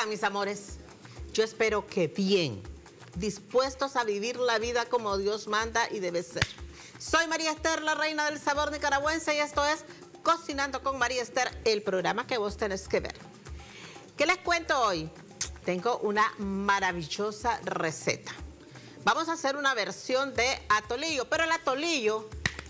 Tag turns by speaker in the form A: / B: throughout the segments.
A: están, mis amores? Yo espero que bien, dispuestos a vivir la vida como Dios manda y debe ser. Soy María Esther, la reina del sabor nicaragüense, y esto es Cocinando con María Esther, el programa que vos tenés que ver. ¿Qué les cuento hoy? Tengo una maravillosa receta. Vamos a hacer una versión de atolillo, pero el atolillo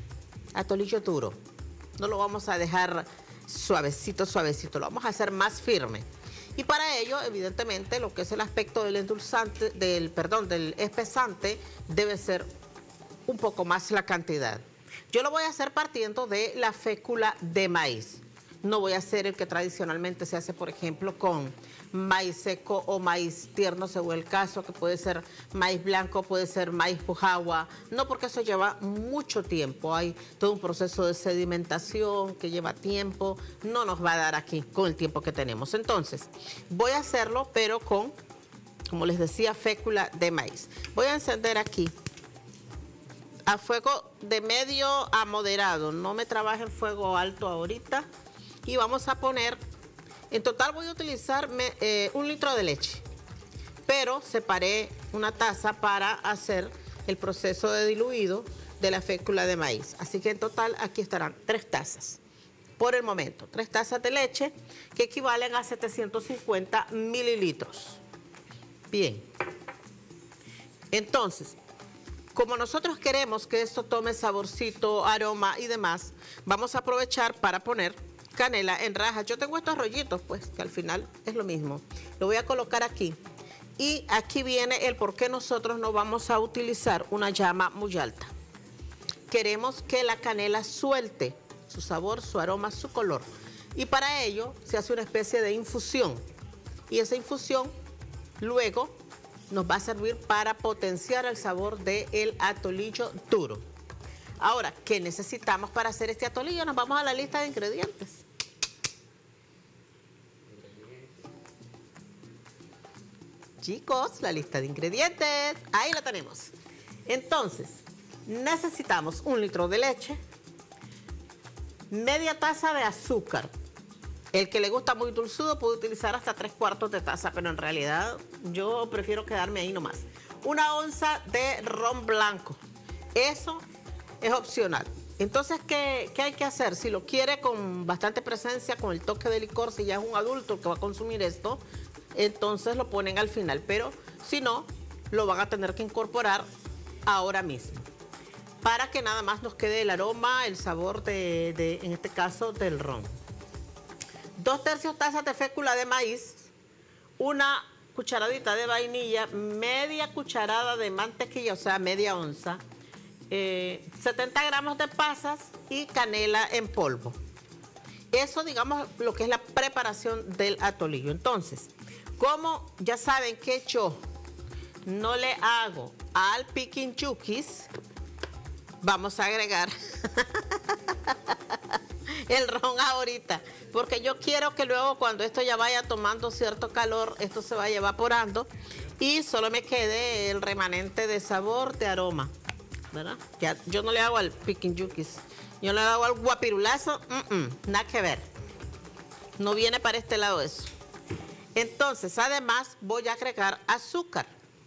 A: duro. No lo vamos a dejar suavecito, suavecito, lo vamos a hacer más firme. Y para ello, evidentemente, lo que es el aspecto del endulzante, del espesante, debe ser un poco más la cantidad. Yo lo voy a hacer partiendo de la fécula de maíz. No voy a hacer el que tradicionalmente se hace, por ejemplo, con maíz seco o maíz tierno, según el caso, que puede ser maíz blanco, puede ser maíz pujagua. No, porque eso lleva mucho tiempo. Hay todo un proceso de sedimentación que lleva tiempo. No nos va a dar aquí con el tiempo que tenemos. Entonces, voy a hacerlo, pero con, como les decía, fécula de maíz. Voy a encender aquí a fuego de medio a moderado. No me trabaje en fuego alto ahorita. Y vamos a poner, en total voy a utilizar 1 litro de leche, pero separé una taza para hacer el proceso de diluido de la fécula de maíz. Así que en total aquí estarán 3 tazas. Por el momento, 3 tazas de leche que equivalen a 750 mililitros. Bien. Entonces, como nosotros queremos que esto tome saborcito, aroma y demás, vamos a aprovechar para poner canela en rajas. Yo tengo estos rollitos, pues, que al final es lo mismo. Lo voy a colocar aquí. Y aquí viene el por qué nosotros no vamos a utilizar una llama muy alta. Queremos que la canela suelte su sabor, su aroma, su color. Y para ello se hace una especie de infusión. Y esa infusión luego nos va a servir para potenciar el sabor del atolillo duro. Ahora, ¿qué necesitamos para hacer este atolillo? Nos vamos a la lista de ingredientes. Chicos, la lista de ingredientes, ahí la tenemos. Entonces, necesitamos 1 litro de leche, media taza de azúcar. El que le gusta muy dulzudo puede utilizar hasta 3/4 de taza, pero en realidad yo prefiero quedarme ahí nomás. 1 onza de ron blanco. Eso es opcional. Entonces, ¿qué hay que hacer? Si lo quiere con bastante presencia, con el toque de licor, si ya es un adulto que va a consumir esto, entonces lo ponen al final. Pero si no, lo van a tener que incorporar ahora mismo, para que nada más nos quede el aroma, el sabor en este caso, del ron. 2/3 tazas de fécula de maíz, 1 cucharadita de vainilla, media cucharada de mantequilla, o sea, media onza, 70 gramos de pasas y canela en polvo. Eso, digamos, lo que es la preparación del atolillo. Entonces, como ya saben que yo no le hago al piquín chukis, vamos a agregar el ron ahorita, porque yo quiero que luego, cuando esto ya vaya tomando cierto calor, esto se vaya evaporando y solo me quede el remanente de sabor, de aroma, ¿verdad? Ya, yo no le hago al piquín chukis, yo le hago al guapirulazo, nada que ver. No viene para este lado eso. Entonces, además, voy a agregar azúcar,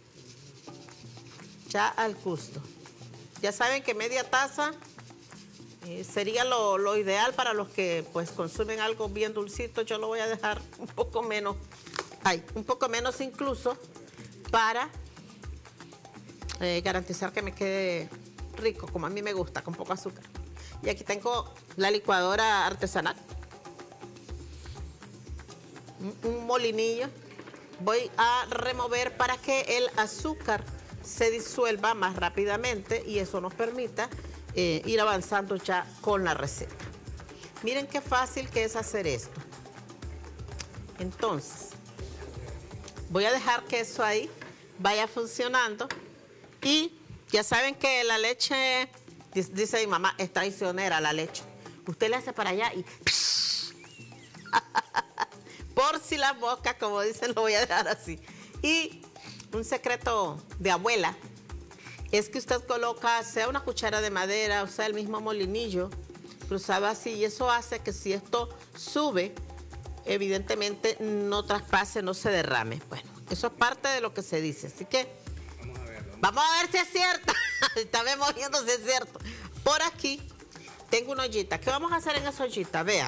A: ya al gusto. Ya saben que media taza sería lo ideal para los que pues consumen algo bien dulcito. Yo lo voy a dejar un poco menos, un poco menos incluso, para garantizar que me quede rico, como a mí me gusta, con poco azúcar. Y aquí tengo la licuadora artesanal, un molinillo. Voy a remover para que el azúcar se disuelva más rápidamente y eso nos permita ir avanzando ya con la receta. Miren qué fácil que es hacer esto. Entonces, voy a dejar que eso ahí vaya funcionando. Y ya saben que la leche, dice mi mamá, es traicionera la leche. Usted le hace para allá y por si las moscas, como dicen, lo voy a dejar así. Y un secreto de abuela es que usted coloca, sea una cuchara de madera, o sea, el mismo molinillo, cruzado así, y eso hace que si esto sube evidentemente no traspase, no se derrame. Bueno, eso es parte de lo que se dice, así que vamos a ver si es cierto. Estamos viendo si es cierto. Por aquí tengo una ollita. ¿Qué vamos a hacer en esa ollita? Vean.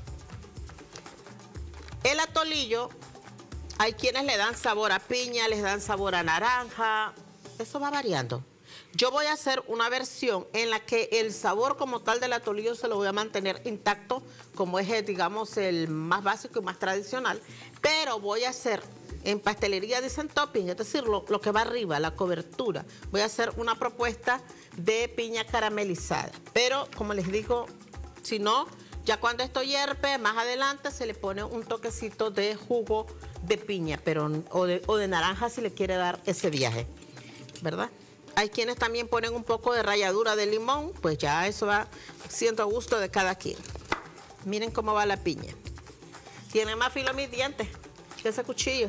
A: El atolillo, hay quienes le dan sabor a piña, les dan sabor a naranja. Eso va variando. Yo voy a hacer una versión en la que el sabor como tal del atolillo se lo voy a mantener intacto, como es, digamos, el más básico y más tradicional. Pero voy a hacer, en pastelería dicen topping, es decir, lo que va arriba, la cobertura. Voy a hacer una propuesta de piña caramelizada. Pero, como les digo, si no, ya cuando esto hierve, más adelante se le pone un toquecito de jugo de piña, pero, o de naranja si le quiere dar ese viaje, ¿verdad? Hay quienes también ponen un poco de ralladura de limón, pues ya eso va siendo a gusto de cada quien. Miren cómo va la piña. Tiene más filo mis dientes que ese cuchillo.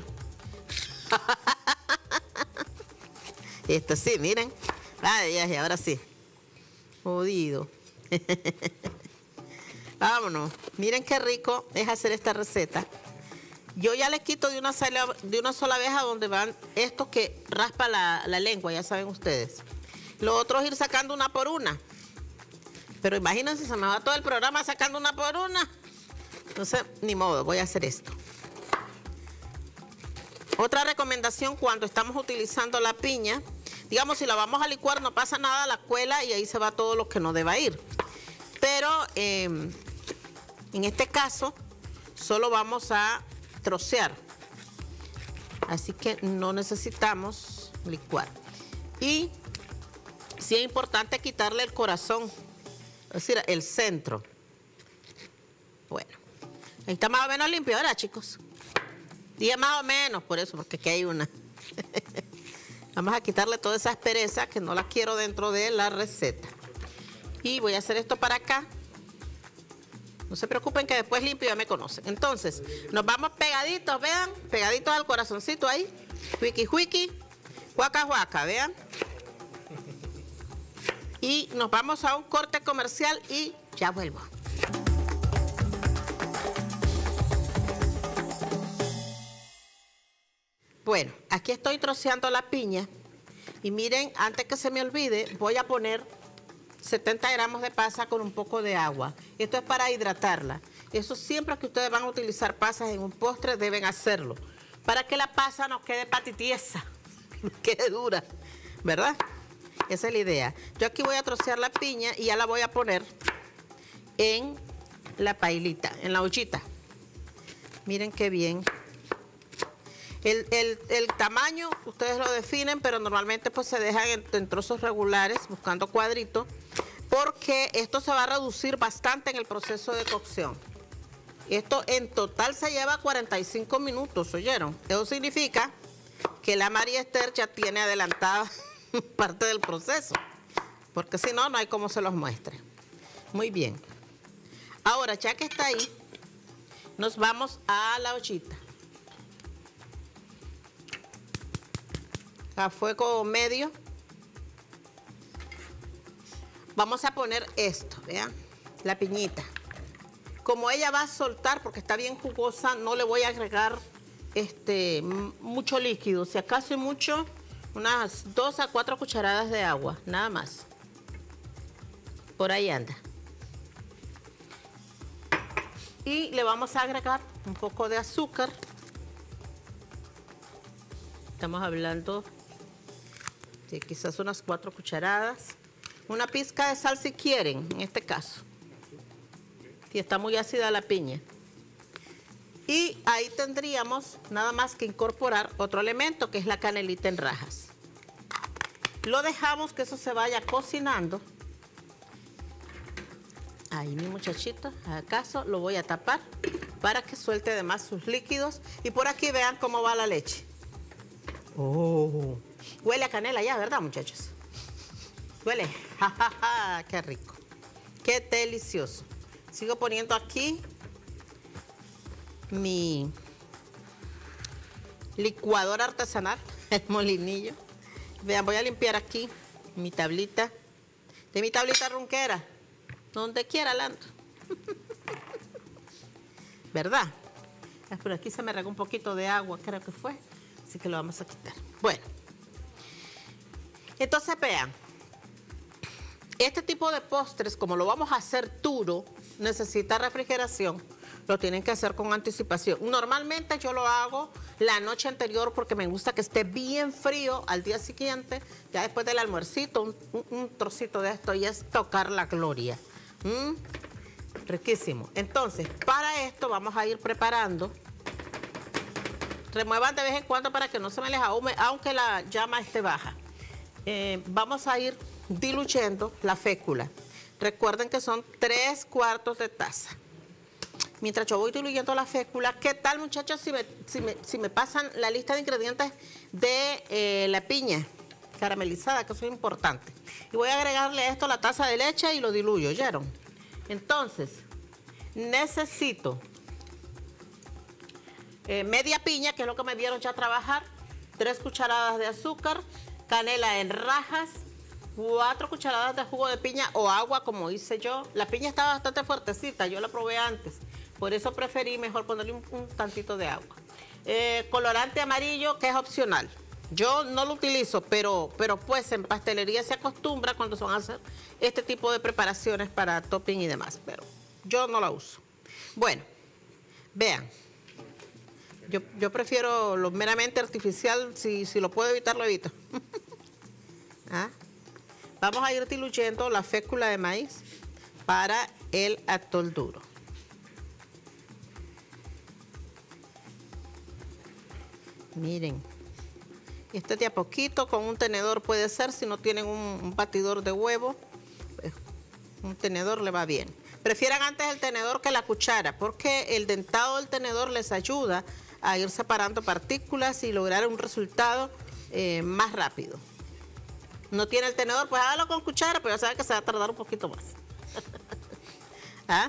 A: Esto sí, miren. Ay, ay, ahora sí. Jodido. Vámonos. Miren qué rico es hacer esta receta. Yo ya le quito de una sola vez a donde van estos que raspa la lengua, ya saben ustedes. Lo otro es ir sacando una por una. Pero imagínense, se me va todo el programa sacando una por una. Entonces, ni modo, voy a hacer esto. Otra recomendación cuando estamos utilizando la piña, digamos, si la vamos a licuar no pasa nada, la cuela y ahí se va todo lo que no deba ir. Pero en este caso, solo vamos a trocear, así que no necesitamos licuar. Y sí es importante quitarle el corazón, es decir, el centro. Bueno, ahí está más o menos limpio, ¿verdad, chicos? Diga más o menos, por eso, porque aquí hay una. Vamos a quitarle toda esa aspereza que no la quiero dentro de la receta. Y voy a hacer esto para acá. No se preocupen que después limpio, ya me conocen. Entonces, nos vamos pegaditos, vean, pegaditos al corazoncito ahí. Huiki, huiki, huaca, huaca, vean. Y nos vamos a un corte comercial y ya vuelvo. Bueno, aquí estoy troceando la piña. Y miren, antes que se me olvide, voy a poner 70 gramos de pasa con un poco de agua. Esto es para hidratarla. Eso siempre que ustedes van a utilizar pasas en un postre deben hacerlo. Para que la pasa no quede patitiesa, quede dura, ¿verdad? Esa es la idea. Yo aquí voy a trocear la piña y ya la voy a poner en la pailita, en la ollita. Miren qué bien. El tamaño ustedes lo definen, pero normalmente pues se dejan en trozos regulares, buscando cuadritos, porque esto se va a reducir bastante en el proceso de cocción. Esto en total se lleva 45 minutos, ¿oyeron? Eso significa que la María Esther ya tiene adelantada parte del proceso, porque si no, no hay cómo se los muestre. Muy bien. Ahora, ya que está ahí, nos vamos a la ollita. A fuego medio. Vamos a poner esto, vean, la piñita. Como ella va a soltar, porque está bien jugosa, no le voy a agregar mucho líquido. Si acaso mucho, unas 2 a 4 cucharadas de agua, nada más. Por ahí anda. Y le vamos a agregar un poco de azúcar. Estamos hablando de quizás unas 4 cucharadas. Una pizca de sal si quieren, en este caso. Si está muy ácida la piña. Y ahí tendríamos nada más que incorporar otro elemento, que es la canelita en rajas. Lo dejamos que eso se vaya cocinando. Ahí mi muchachito, acaso lo voy a tapar para que suelte además sus líquidos. Y por aquí vean cómo va la leche. Oh, huele a canela ya, ¿verdad, muchachos? Huele, jajaja, qué rico, qué delicioso. Sigo poniendo aquí mi licuadora artesanal, el molinillo. Vean, voy a limpiar aquí mi tablita, de mi tablita ronquera, donde quiera la ando. ¿Verdad? Por aquí se me regó un poquito de agua, creo que fue. Así que lo vamos a quitar. Bueno. Entonces vean. Este tipo de postres, como lo vamos a hacer duro, necesita refrigeración. Lo tienen que hacer con anticipación. Normalmente yo lo hago la noche anterior porque me gusta que esté bien frío al día siguiente. Ya después del almuercito, un trocito de esto y es tocar la gloria. Riquísimo. Entonces, para esto vamos a ir preparando. Remuevan de vez en cuando para que no se me les ahume, aunque la llama esté baja. Vamos a ir diluyendo la fécula. Recuerden que son 3/4 de taza. Mientras yo voy diluyendo la fécula, ¿qué tal, muchachos, si me pasan la lista de ingredientes de la piña caramelizada, que eso es importante? Y voy a agregarle a esto la taza de leche y lo diluyo, ¿oyeron? Entonces, necesito media piña, que es lo que me vieron ya trabajar, 3 cucharadas de azúcar, canela en rajas, 4 cucharadas de jugo de piña o agua, como hice yo. La piña estaba bastante fuertecita, yo la probé antes. Por eso preferí mejor ponerle un tantito de agua. Colorante amarillo, que es opcional. Yo no lo utilizo, pero pues en pastelería se acostumbra cuando se van a hacer este tipo de preparaciones para topping y demás. Pero yo no la uso. Bueno, vean. Yo prefiero lo meramente artificial. Si lo puedo evitar, lo evito. ¿Ah? Vamos a ir diluyendo la fécula de maíz para el atol duro. Miren, este de a poquito, con un tenedor puede ser, si no tienen un batidor de huevo, pues un tenedor le va bien. Prefieran antes el tenedor que la cuchara, porque el dentado del tenedor les ayuda a ir separando partículas y lograr un resultado más rápido. No tiene el tenedor, pues hágalo con cuchara, pero ya saben que se va a tardar un poquito más. ¿Ah?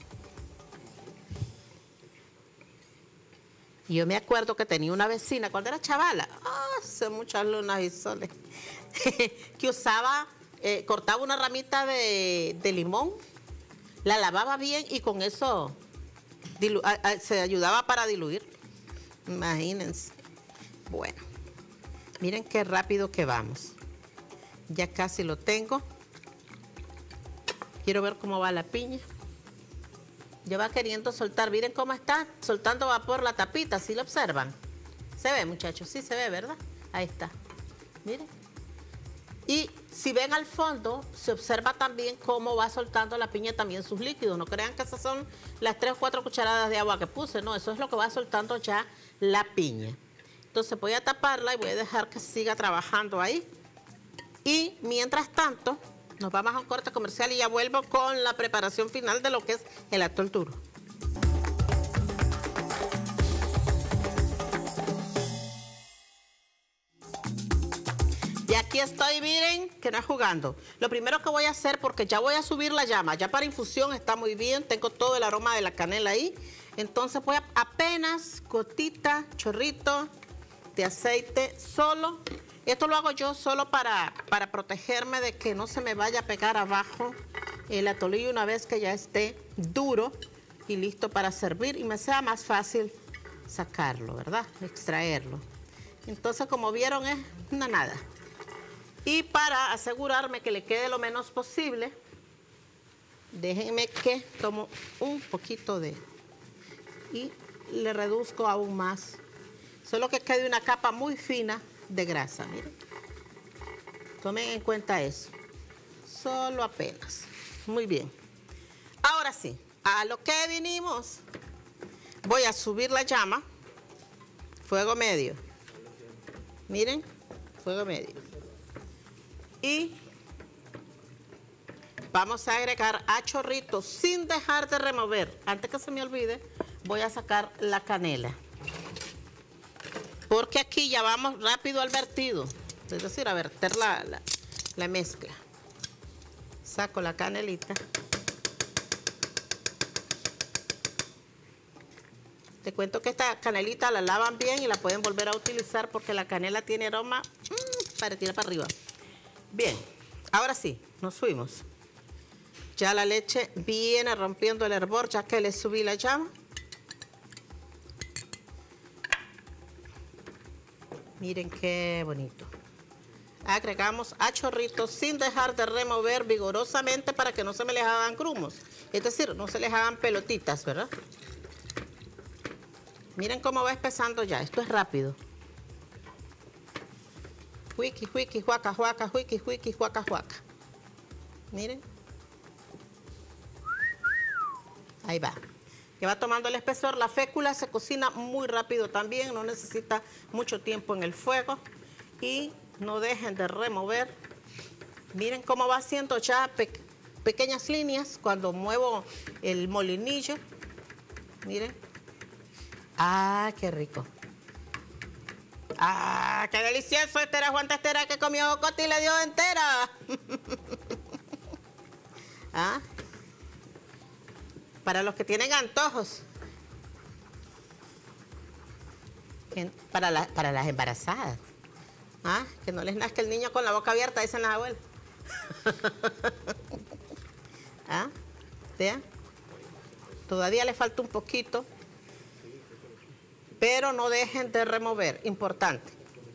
A: Yo me acuerdo que tenía una vecina cuando era chavala, hace muchas lunas y soles, que usaba, cortaba una ramita de limón, la lavaba bien y con eso se ayudaba para diluir. Imagínense. Bueno, miren qué rápido que vamos. Ya casi lo tengo. Quiero ver cómo va la piña. Ya va queriendo soltar. Miren cómo está soltando vapor la tapita. ¿Sí lo observan? Se ve, muchachos. Sí se ve, ¿verdad? Ahí está. Miren. Y si ven al fondo, se observa también cómo va soltando la piña también sus líquidos. No crean que esas son las 3 o 4 cucharadas de agua que puse. No, eso es lo que va soltando ya la piña. Entonces voy a taparla y voy a dejar que siga trabajando ahí. Y mientras tanto, nos vamos a un corte comercial y ya vuelvo con la preparación final de lo que es el atol duro. Y aquí estoy, miren, que no es jugando. Lo primero que voy a hacer, porque ya voy a subir la llama, ya para infusión está muy bien, tengo todo el aroma de la canela ahí. Entonces voy a apenas gotita, chorrito de aceite solo. Esto lo hago yo solo para protegerme de que no se me vaya a pegar abajo el atolillo una vez que ya esté duro y listo para servir y me sea más fácil sacarlo, ¿verdad? Extraerlo. Entonces, como vieron, es una nada. Y para asegurarme que le quede lo menos posible, déjenme que tomo un poquito de... y le reduzco aún más. Solo que quede una capa muy fina de grasa, miren. Tomen en cuenta eso. Solo apenas. Muy bien. Ahora sí, a lo que vinimos. Voy a subir la llama. Fuego medio. Miren, fuego medio. Y vamos a agregar a chorrito sin dejar de remover. Antes que se me olvide, voy a sacar la canela. Porque aquí ya vamos rápido al vertido, es decir, a verter la mezcla. Saco la canelita. Te cuento que esta canelita la lavan bien y la pueden volver a utilizar porque la canela tiene aroma para tirar para arriba. Bien, ahora sí, nos fuimos. Ya la leche viene rompiendo el hervor ya que le subí la llama. Miren qué bonito. Agregamos a chorritos sin dejar de remover vigorosamente para que no se me les hagan grumos. Es decir, no se les hagan pelotitas, ¿verdad? Miren cómo va espesando ya. Esto es rápido. Huiqui, huiqui, huaca, huaca, huiqui, huiqui, huaca, huaca. Miren. Ahí va. Que va tomando el espesor. La fécula se cocina muy rápido también. No necesita mucho tiempo en el fuego. Y no dejen de remover. Miren cómo va haciendo ya pequeñas líneas cuando muevo el molinillo. Miren. Ah, qué rico. Ah, qué delicioso. Estera Juan Testera que comió Coti y le dio entera. ¿Ah? Para los que tienen antojos. Para las embarazadas. ¿Ah? Que no les nazca el niño con la boca abierta, dicen las abuelas. ¿Ah? ¿Vean? Todavía le falta un poquito. Pero no dejen de remover, importante.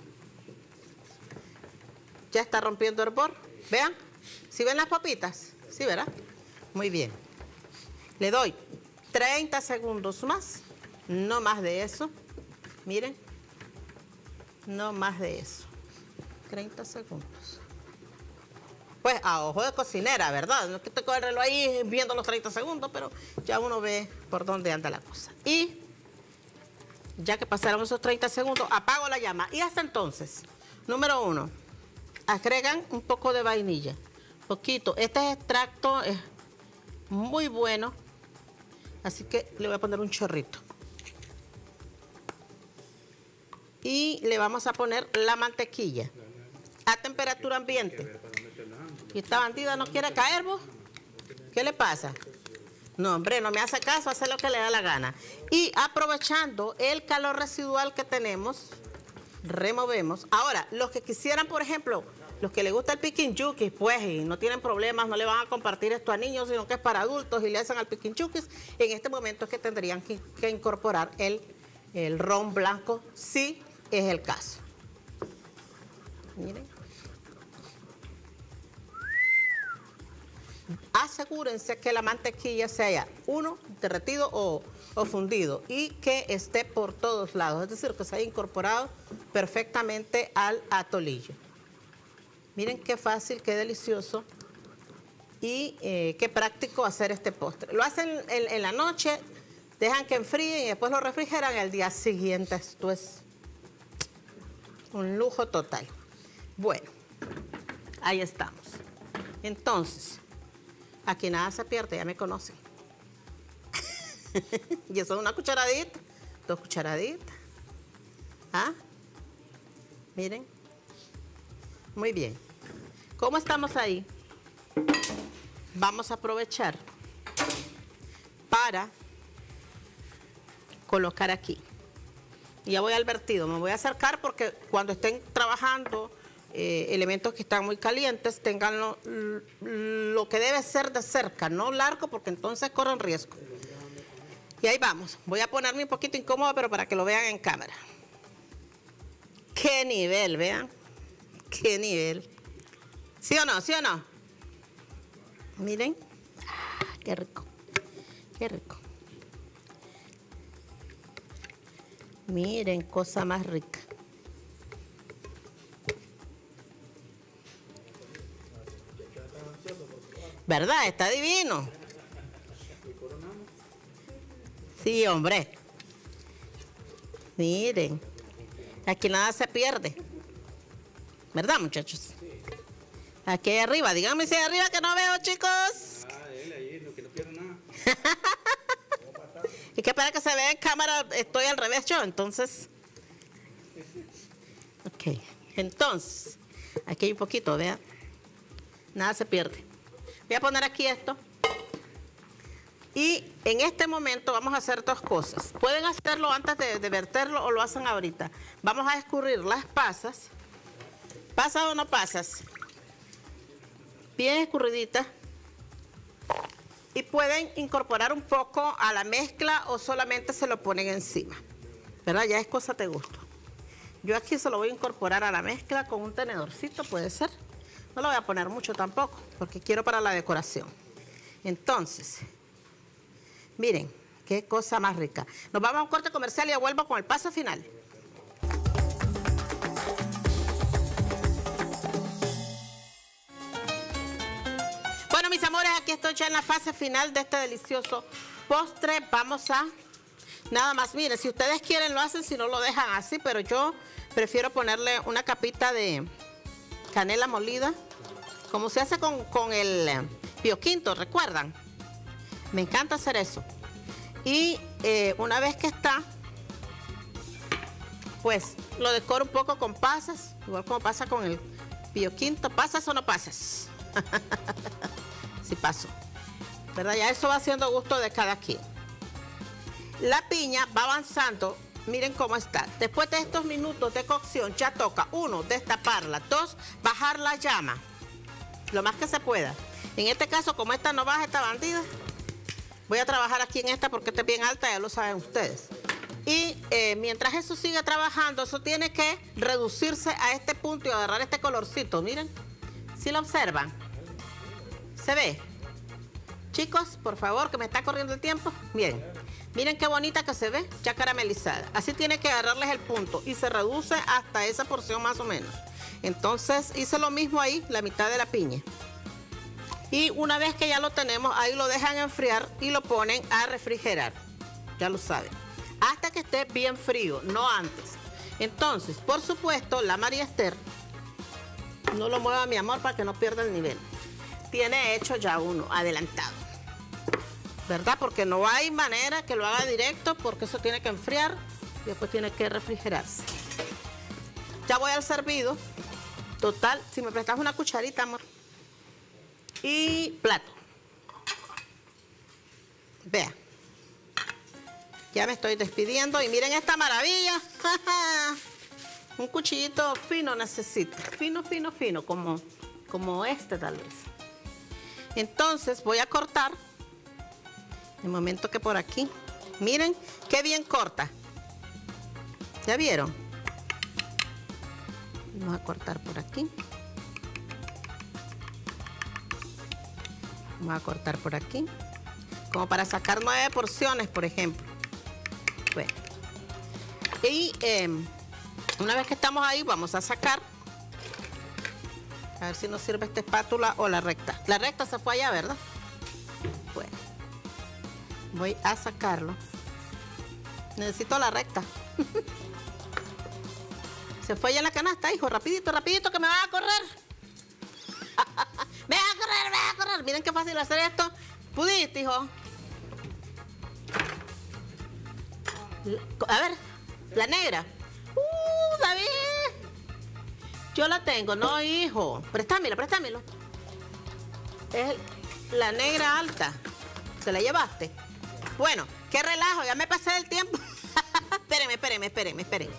A: Ya está rompiendo el hervor. Vean, ¿sí ven las papitas? Sí, ¿verdad? Muy bien. Le doy 30 segundos más, no más de eso. Miren, no más de eso. 30 segundos. Pues a ojo de cocinera, ¿verdad? No es que te coge el reloj ahí viendo los 30 segundos, pero ya uno ve por dónde anda la cosa. Y ya que pasaron esos 30 segundos, apago la llama. Y hasta entonces, número 1, agregan un poco de vainilla. Poquito. Este extracto es muy bueno, así que le voy a poner un chorrito. Y le vamos a poner la mantequilla a temperatura ambiente. ¿Y esta bandida no quiere caer, vos? ¿Qué le pasa? No, hombre, no me hace caso, hace lo que le da la gana. Y aprovechando el calor residual que tenemos, removemos. Ahora, los que quisieran, por ejemplo, los que les gusta el piquinchukis, pues, y no tienen problemas, no le van a compartir esto a niños, sino que es para adultos y le hacen al piquinchukis, en este momento es que tendrían que incorporar el ron blanco, si es el caso. Miren. Asegúrense que la mantequilla se haya, derretido o fundido y que esté por todos lados, es decir, que se haya incorporado perfectamente al atolillo. Miren qué fácil, qué delicioso y qué práctico hacer este postre. Lo hacen en la noche, dejan que enfríen y después lo refrigeran el día siguiente. Esto es un lujo total. Bueno, ahí estamos. Entonces, aquí nada se pierde, ya me conocen. Y eso es una cucharadita, 2 cucharaditas. ¿Ah? Miren. Muy bien. ¿Cómo estamos ahí? Vamos a aprovechar para colocar aquí. Ya voy al vertido, me voy a acercar porque cuando estén trabajando elementos que están muy calientes, tengan lo que debe ser de cerca, no largo porque entonces corren riesgo. Y ahí vamos, voy a ponerme un poquito incómoda, pero para que lo vean en cámara. ¡Qué nivel, vean! ¡Qué nivel! ¿Sí o no? ¿Sí o no? Miren. ¡Ah, qué rico! ¡Qué rico! Miren, cosa más rica. ¿Verdad? Está divino. Sí, hombre. Miren. Aquí nada se pierde. ¿Verdad, muchachos? Aquí arriba. Díganme si hay arriba que no veo, chicos.
B: Ah, él ahí, no, que no pierde nada.
A: Y que para que se vea en cámara, estoy al revés yo, entonces. Ok, entonces, aquí hay un poquito, vean. Nada se pierde. Voy a poner aquí esto. Y en este momento vamos a hacer 2 cosas. Pueden hacerlo antes de verterlo o lo hacen ahorita. Vamos a escurrir las pasas. ¿Pasas o no pasas? Bien escurriditas. Y pueden incorporar un poco a la mezcla o solamente se lo ponen encima. ¿Verdad? Ya es cosa de gusto. Yo aquí se lo voy a incorporar a la mezcla con un tenedorcito, puede ser. No lo voy a poner mucho tampoco, porque quiero para la decoración. Entonces, miren, qué cosa más rica. Nos vamos a un corte comercial y yo vuelvo con el paso final. Bueno, mis amores, aquí estoy ya en la fase final de este delicioso postre. Vamos a... Nada más, miren, si ustedes quieren lo hacen, si no lo dejan así, pero yo prefiero ponerle una capita de canela molida, como se hace con el Pio Quinto, ¿recuerdan? Me encanta hacer eso. Y una vez que está, pues lo decoro un poco con pasas, igual como pasa con el Pio Quinto. ¿Pasas o no pasas? Sí paso, ¿verdad? Ya eso va siendo gusto de cada quien. La piña va avanzando, miren cómo está. Después de estos minutos de cocción ya toca, 1, destaparla, 2, bajar la llama, lo más que se pueda. En este caso, como esta no baja, esta bandida, voy a trabajar aquí en esta porque esta es bien alta, ya lo saben ustedes. Y mientras eso sigue trabajando, eso tiene que reducirse a este punto y agarrar este colorcito, miren. ¿Sí lo observan? ¿Se ve? Chicos, por favor, que me está corriendo el tiempo. Miren qué bonita que se ve, ya caramelizada. Así tiene que agarrarles el punto y se reduce hasta esa porción más o menos. Entonces hice lo mismo ahí, la mitad de la piña. Y una vez que ya lo tenemos, ahí lo dejan enfriar y lo ponen a refrigerar. Ya lo saben. Hasta que esté bien frío, no antes. Entonces, por supuesto, la María Esther, no lo mueva mi amor para que no pierda el nivel. Tiene hecho ya uno adelantado, ¿verdad? Porque no hay manera que lo haga directo porque eso tiene que enfriar y después tiene que refrigerarse. Ya voy al servido. Total, si me prestas una cucharita, amor. Y plato. Vea. Ya me estoy despidiendo y miren esta maravilla. Un cuchillito fino necesito. Fino, fino, fino, como este tal vez. Entonces voy a cortar. De momento que por aquí. Miren qué bien corta. ¿Ya vieron? Vamos a cortar por aquí. Vamos a cortar por aquí. Como para sacar 9 porciones, por ejemplo. Bueno. Y una vez que estamos ahí, vamos a sacar. A ver si nos sirve esta espátula o la recta. La recta se fue allá, ¿verdad? Bueno. Voy a sacarlo. Necesito la recta. Se fue allá en la canasta, hijo. Rapidito, rapidito, que me va a correr. Me va a correr, me va a correr. Miren qué fácil hacer esto. Pudiste, hijo. A ver, la negra. David. Yo la tengo, no, hijo. Préstamelo, préstamelo. Es la negra alta. ¿Se la llevaste? Bueno, qué relajo, ya me pasé el tiempo. Espérenme.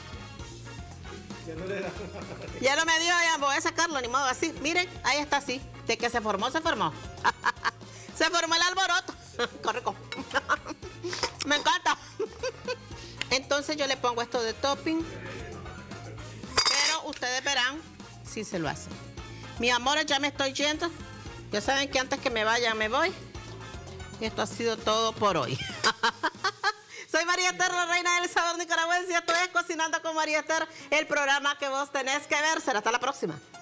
A: Ya no me dio, ya voy a sacarlo, ni modo, así. Miren, ahí está así. De que se formó, se formó. Se formó el alboroto. Corre. Me encanta. Entonces yo le pongo esto de topping. Pero ustedes verán si se lo hacen. Mis amores, ya me estoy yendo. Ya saben que antes que me vaya, me voy. Y esto ha sido todo por hoy. Soy María Esther, la reina del sabor nicaragüense. Esto es Cocinando con María Esther, el programa que vos tenés que ver. Será hasta la próxima.